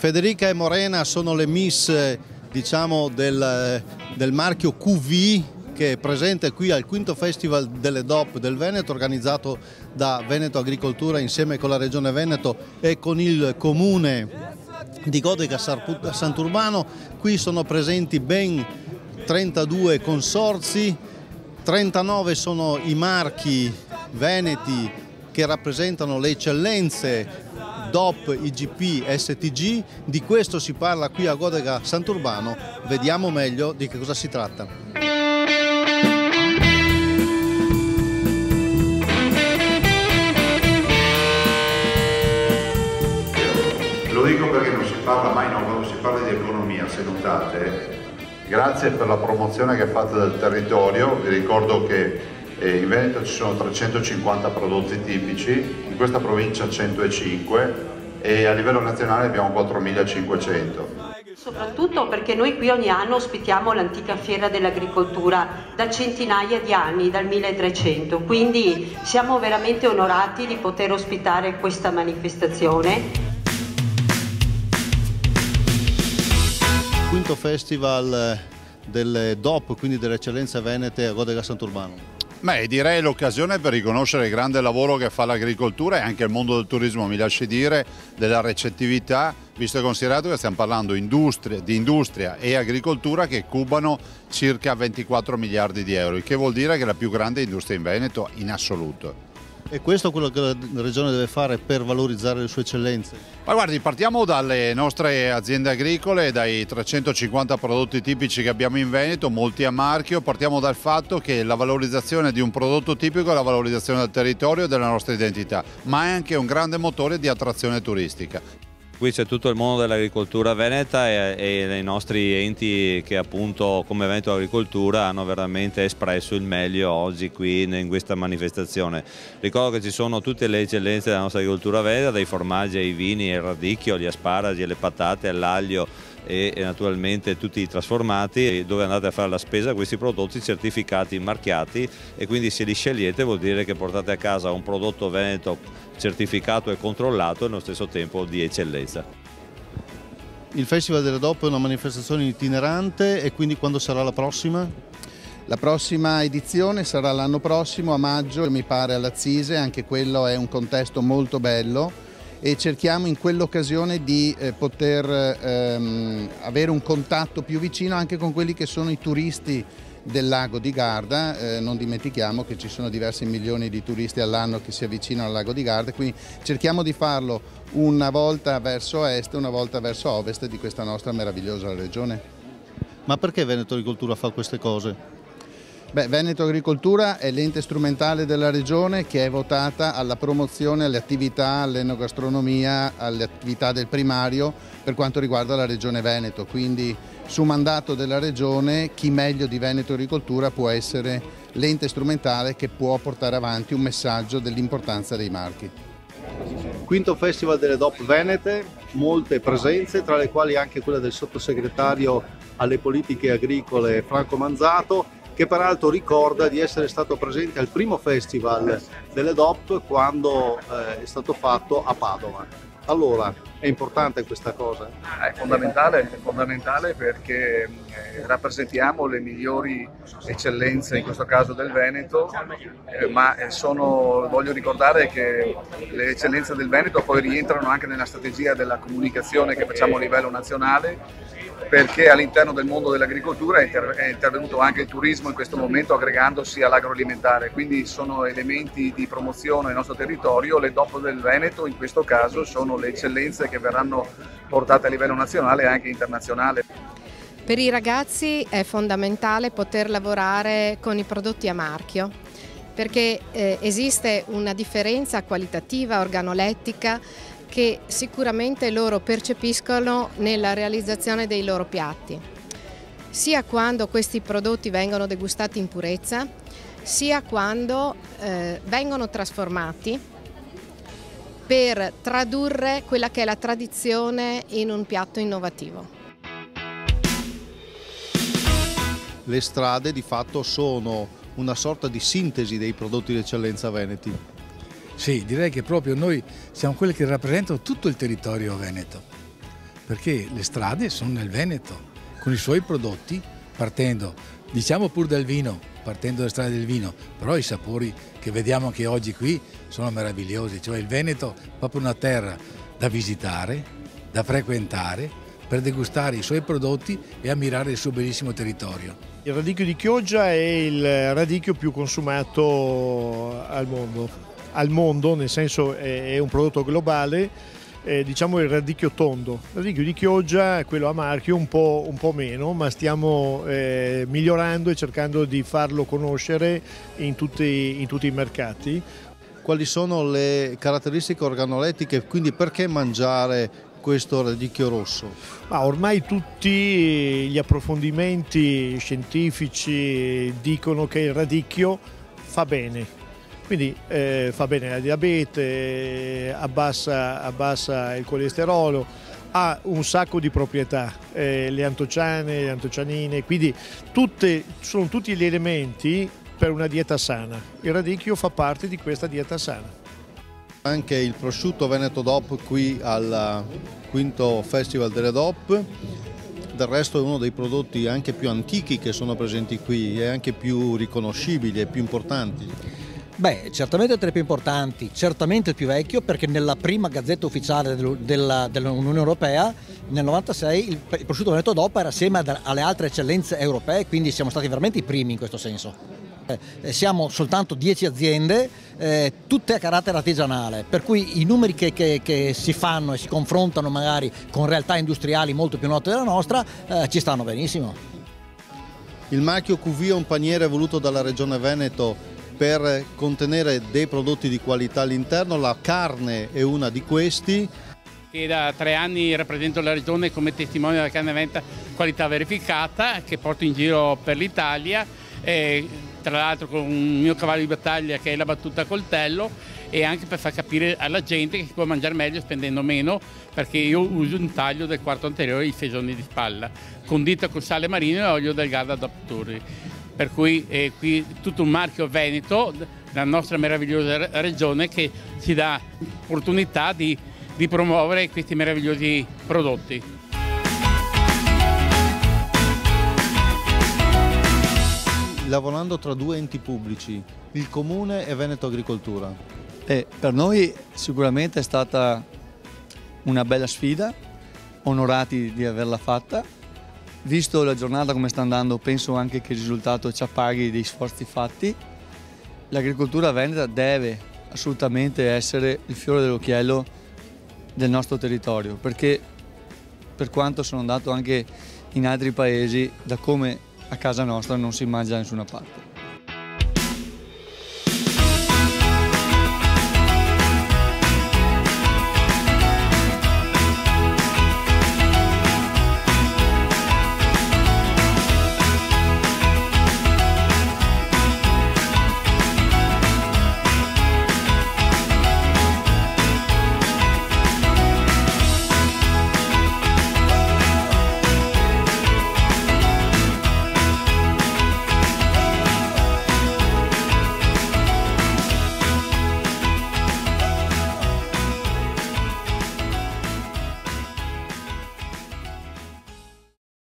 Federica e Morena sono le miss, diciamo, del marchio QV, che è presente qui al quinto Festival delle DOP del Veneto, organizzato da Veneto Agricoltura insieme con la Regione Veneto e con il Comune di Godega Sant'Urbano. Qui sono presenti ben 32 consorzi, 39 sono i marchi veneti che rappresentano le eccellenze DOP, IGP, STG. Di questo si parla qui a Godega Sant'Urbano. Vediamo meglio di che cosa si tratta. Lo dico perché non si parla mai, no, quando si parla di economia, se notate, grazie per la promozione che fate del territorio. Vi ricordo che in Veneto ci sono 350 prodotti tipici, in questa provincia 105 e a livello nazionale abbiamo 4500. Soprattutto perché noi qui ogni anno ospitiamo l'antica fiera dell'agricoltura da centinaia di anni, dal 1300, quindi siamo veramente onorati di poter ospitare questa manifestazione. Quinto Festival delle DOP, quindi delle eccellenze venete a Godega Sant'Urbano. Beh, direi l'occasione per riconoscere il grande lavoro che fa l'agricoltura e anche il mondo del turismo, mi lasci dire, della recettività, visto e considerato che stiamo parlando di industria e agricoltura che cubano circa 24 miliardi di euro, il che vuol dire che è la più grande industria in Veneto in assoluto. E questo è quello che la Regione deve fare per valorizzare le sue eccellenze? Ma guardi, partiamo dalle nostre aziende agricole, dai 350 prodotti tipici che abbiamo in Veneto, molti a marchio. Partiamo dal fatto che la valorizzazione di un prodotto tipico è la valorizzazione del territorio e della nostra identità, ma è anche un grande motore di attrazione turistica. Qui c'è tutto il mondo dell'agricoltura veneta e i nostri enti che appunto come Veneto Agricoltura hanno veramente espresso il meglio oggi qui in questa manifestazione. Ricordo che ci sono tutte le eccellenze della nostra agricoltura veneta, dai formaggi ai vini, al radicchio, agli asparagi, alle patate, all'aglio e naturalmente tutti i trasformati, dove andate a fare la spesa questi prodotti certificati, marchiati, e quindi se li scegliete vuol dire che portate a casa un prodotto veneto certificato e controllato e allo stesso tempo di eccellenza. Il Festival delle DOP è una manifestazione itinerante, e quindi quando sarà la prossima? La prossima edizione sarà l'anno prossimo, a maggio, mi pare, all'Azzise. Anche quello è un contesto molto bello e cerchiamo in quell'occasione di poter avere un contatto più vicino anche con quelli che sono i turisti del lago di Garda. Non dimentichiamo che ci sono diversi milioni di turisti all'anno che si avvicinano al lago di Garda, quindi cerchiamo di farlo una volta verso est e una volta verso ovest di questa nostra meravigliosa regione. Ma perché Veneto Agricoltura fa queste cose? Beh, Veneto Agricoltura è l'ente strumentale della regione che è votata alla promozione, alle attività, all'enogastronomia, alle attività del primario per quanto riguarda la regione Veneto, quindi su mandato della regione chi meglio di Veneto Agricoltura può essere l'ente strumentale che può portare avanti un messaggio dell'importanza dei marchi. Quinto Festival delle DOP Venete, molte presenze, tra le quali anche quella del sottosegretario alle politiche agricole Franco Manzato, che peraltro ricorda di essere stato presente al primo Festival delle DOP quando è stato fatto a Padova. Allora, è importante questa cosa? È fondamentale perché rappresentiamo le migliori eccellenze, in questo caso del Veneto, ma voglio ricordare che le eccellenze del Veneto poi rientrano anche nella strategia della comunicazione che facciamo a livello nazionale, perché all'interno del mondo dell'agricoltura è intervenuto anche il turismo in questo momento aggregandosi all'agroalimentare, quindi sono elementi di promozione del nostro territorio. Le DOP del Veneto in questo caso sono le eccellenze che verranno portate a livello nazionale e anche internazionale. Per i ragazzi è fondamentale poter lavorare con i prodotti a marchio, perché esiste una differenza qualitativa, organolettica, che sicuramente loro percepiscono nella realizzazione dei loro piatti, sia quando questi prodotti vengono degustati in purezza, sia quando vengono trasformati per tradurre quella che è la tradizione in un piatto innovativo. Le strade di fatto sono una sorta di sintesi dei prodotti di eccellenza veneti. Sì, direi che proprio noi siamo quelli che rappresentano tutto il territorio veneto. perché le strade sono nel Veneto, con i suoi prodotti, partendo, diciamo pur del vino, partendo dalle strade del vino, però i sapori che vediamo anche oggi qui sono meravigliosi, cioè il Veneto è proprio una terra da visitare, da frequentare, per degustare i suoi prodotti e ammirare il suo bellissimo territorio. Il radicchio di Chioggia è il radicchio più consumato al mondo, nel senso è un prodotto globale. Diciamo il radicchio tondo. Il radicchio di Chioggia, quello a marchio, un po' meno, ma stiamo migliorando e cercando di farlo conoscere in tutti i mercati. Quali sono le caratteristiche organolettiche, quindi perché mangiare questo radicchio rosso? Ma ormai tutti gli approfondimenti scientifici dicono che il radicchio fa bene. Quindi fa bene la diabete, abbassa il colesterolo, ha un sacco di proprietà, le antociane, le antocianine, quindi sono tutti gli elementi per una dieta sana. Il radicchio fa parte di questa dieta sana. Anche il prosciutto Veneto DOP qui al quinto Festival delle DOP, del resto è uno dei prodotti anche più antichi che sono presenti qui e anche più riconoscibili e più importanti. Beh, certamente tra i più importanti, certamente il più vecchio, perché nella prima gazzetta ufficiale dell'Unione Europea nel 96 il prosciutto Veneto DOP era assieme alle altre eccellenze europee, quindi siamo stati veramente i primi in questo senso. Siamo soltanto 10 aziende, tutte a carattere artigianale, per cui i numeri che si fanno e si confrontano magari con realtà industriali molto più note della nostra ci stanno benissimo. Il marchio QV è un paniere voluto dalla Regione Veneto per contenere dei prodotti di qualità all'interno, la carne è una di questi. E da 3 anni rappresento la regione come testimone della carne veneta qualità verificata che porto in giro per l'Italia, tra l'altro con un mio cavallo di battaglia che è la battuta a coltello, e anche per far capire alla gente che si può mangiare meglio spendendo meno, perché io uso un taglio del quarto anteriore di fesoni di spalla, condita con sale marino e olio del Garda Turri. Per cui qui tutto un marchio veneto, la nostra meravigliosa regione, che ci dà opportunità di promuovere questi meravigliosi prodotti. Lavorando tra 2 enti pubblici, il Comune e Veneto Agricoltura. Per noi sicuramente è stata una bella sfida, onorati di averla fatta. Visto la giornata come sta andando, penso anche che il risultato ci appaghi dei sforzi fatti. L'agricoltura veneta deve assolutamente essere il fiore dell'occhiello del nostro territorio, perché per quanto sono andato anche in altri paesi, da come a casa nostra non si mangia da nessuna parte.